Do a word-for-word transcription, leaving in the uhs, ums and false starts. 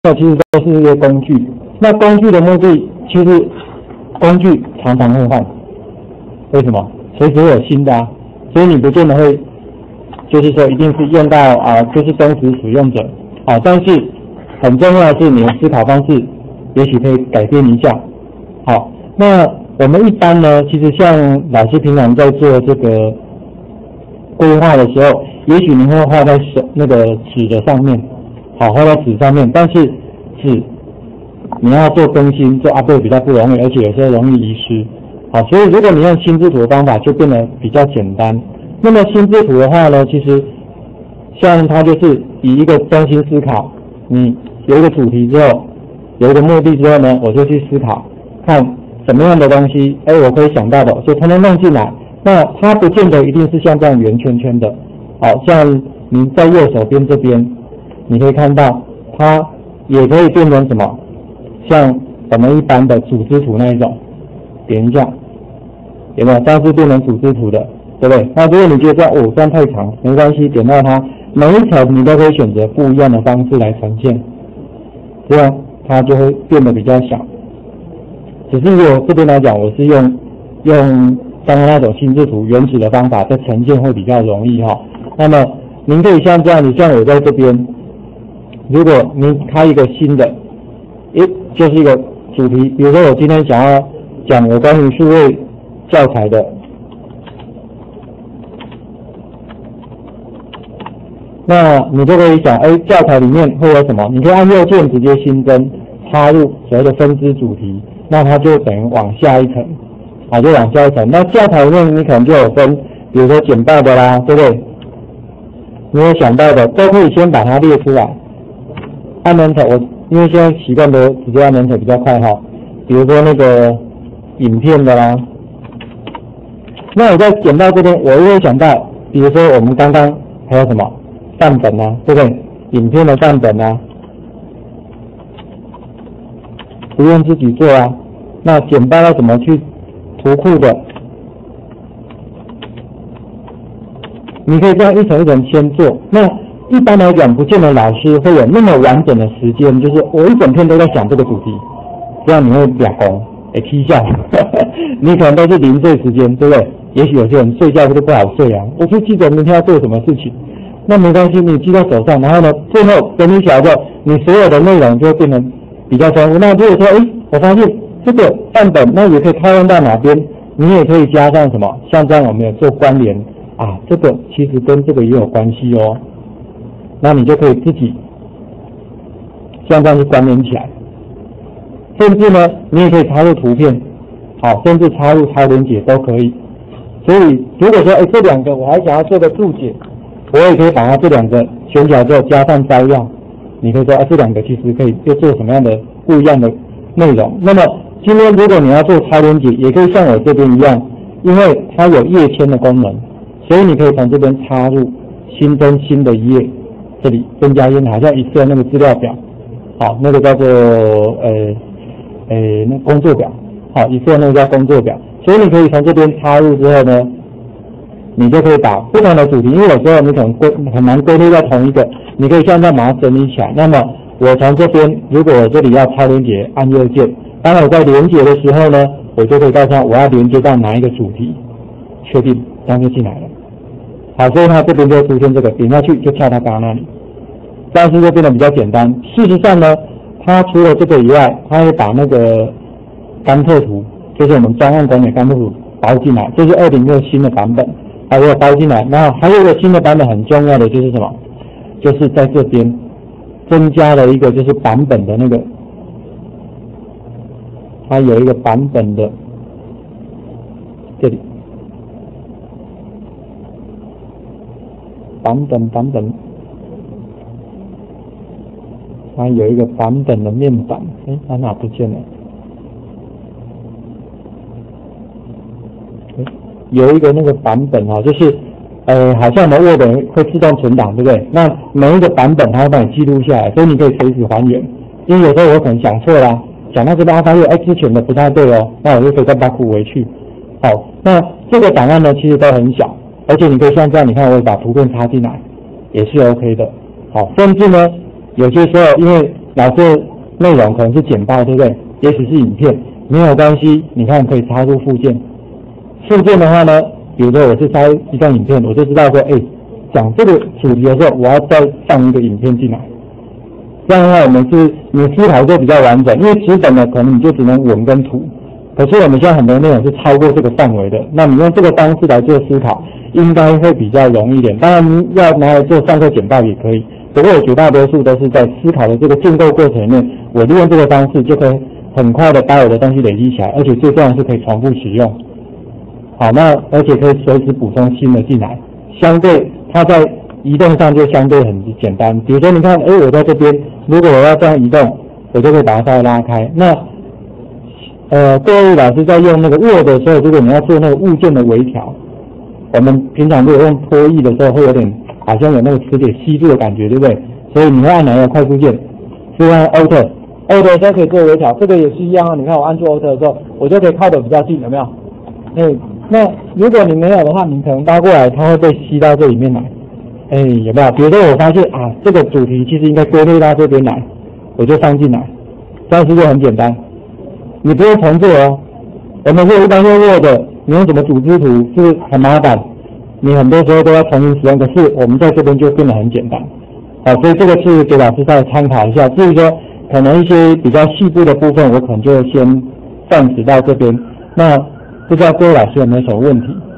那其实都是一些工具。那工具的目的，其实工具常常会换，为什么？随时会有新的啊，所以你不见得会，就是说一定是用到啊，就是忠实使用者啊。但是很重要的是你的思考方式，也许可以改变一下。好，那我们一般呢，其实像老师平常在做这个规划的时候，也许你会画在手那个纸的上面，好，画在纸上面，但是纸你要做更新做 update 比较不容易，而且有时候容易遗失。好，所以如果你用心智图的方法，就变得比较简单。那么心智图的话呢，其实像它就是以一个中心思考，你有一个主题之后，有一个目的之后呢，我就去思考，看什么样的东西，哎，我可以想到的，就通通弄进来。那它不见得一定是像这样圆圈圈的，好，像你在右手边这边，你可以看到它也可以变成什么，像我们一般的组织图那一种，点一下，有没有？这样是变成组织图的，对不对？那如果你觉得这样哦这样太长，没关系，点到它，每一层你都可以选择不一样的方式来呈现，这样它就会变得比较小。只是我这边来讲，我是用用刚刚那种心智图原始的方法，在呈现会比较容易哈。那么您可以像这样子，像我在这边，如果您开一个新的，诶，就是一个主题，比如说我今天想要讲有关于数位教材的，那你就可以想，哎，教材里面会有什么？你可以按右键直接新增，插入所谓的分支主题，那它就等于往下一层，啊，就往下一层。那教材里面你可能就有分，比如说简报的啦，对不对？你有想到的都可以先把它列出来。按 Enter， 我因为现在习惯都直接按 Enter 比较快哈。比如说那个影片的啦，那我在简报这边，我又会想到，比如说我们刚刚还有什么范本啊，对不对？影片的范本啊，不用自己做啊。那简报要怎么去图库的？你可以这样一层一层先做。那一般来讲，不见得老师会有那么完整的时间，就是我一整天都在想这个主题，这样你会两公，哎，踢笑，你可能都是零碎时间，对不对？也许有些人睡觉都不好睡啊，我就记得明天要做什么事情，那没关系，你记在手上，然后呢，最后整理起来之后，你所有的内容就会变成比较丰富。那如果说，哎，我发现这个范本，那也可以套用到哪边？你也可以加上什么？像这样我们有做关联啊，这个其实跟这个也有关系哦。那你就可以自己像这样去关联起来。甚至呢，你也可以插入图片，好，甚至插入超连结都可以。所以如果说，哎，这两个我还想要做个注解，我也可以把它这两个选起来之后加上摘要。你可以说，啊，这两个其实可以又做什么样的不一样的内容。那么今天如果你要做超连结，也可以像我这边一样，因为它有页签的功能，所以你可以从这边插入新增新的一页，这里增加页，好像一次那个资料表，好，那个叫做呃呃那工作表，好，一次那个叫工作表。所以你可以从这边插入之后呢，你就可以把不同的主题，因为有时候你可能归很难归类在同一个，你可以像这样把它整理起来。那么我从这边，如果我这里要超连结，按右键，当然我在连结的时候呢，我就可以告诉他我要连接到哪一个主题，确定，这样就进来了。好，所以它这边就出现这个，点下去就跳到刚刚那里，这样是就变得比较简单。事实上呢，它除了这个以外，它会把那个甘特图，就是我们专案管理甘特图包进来，这是二点六新的版本，它会包进来。然后还有一个新的版本很重要的就是什么？就是在这边增加了一个就是版本的那个，它有一个版本的这里。版本版本，它有一个版本的面板，哎，它哪不见了？有一个那个版本哈，就是呃，好像我们 Word 会自动存档，对不对？那每一个版本它会帮你记录下来，所以你可以随时还原。因为有时候我可能讲错啦，讲到这边发现哎之前的不太对哦，那我就可以再把它补回去。好，那这个档案呢其实都很小。而且你可以像这样，你看我会把图片插进来，也是 OK 的。好，甚至呢，有些时候因为老师的内容可能是简报，对不对？也许是影片，没有关系，你看可以插入附件。附件的话呢，比如说我是插一段影片，我就知道说，哎，讲这个主题的时候，我要再放一个影片进来。这样的话，我们是你的思考就比较完整，因为纸本的可能你就只能文跟图，可是我们现在很多内容是超过这个范围的，那你用这个方式来做思考，应该会比较容易一点。当然你要拿来做上课简报也可以，不过我绝大多数都是在思考的这个建构过程里面，我利用这个方式就可以很快的把我的东西累积起来，而且最重要的是可以重复使用。好，那而且可以随时补充新的进来，相对它在移动上就相对很简单。比如说你看，哎，我在这边，如果我要这样移动，我就可以把它稍微拉开。那呃，各位老师在用那个 Word 的时候，如果你要做那个物件的微调，我们平常如果用拖曳的时候，会有点好像有那个磁铁吸住的感觉，对不对？所以你会按哪个快速键？是按 Alt。Alt 的时候可以做微调，这个也是一样啊。你看我按住 Alt 的时候，我就可以靠得比较近，有没有？哎，那如果你没有的话，你可能拉过来，它会被吸到这里面来。哎，有没有？比如说我发现啊，这个主题其实应该归类到这边来，我就放进来，这样是不是很简单？你不用重做哦。我们如果一般用 Word，你用什么组织图是很麻烦，你很多时候都要重新使用。可是我们在这边就变得很简单。好，所以这个是给老师再参考一下。至于说可能一些比较细部的部分，我可能就先暂时到这边。那不知道各位老师有没有什么问题？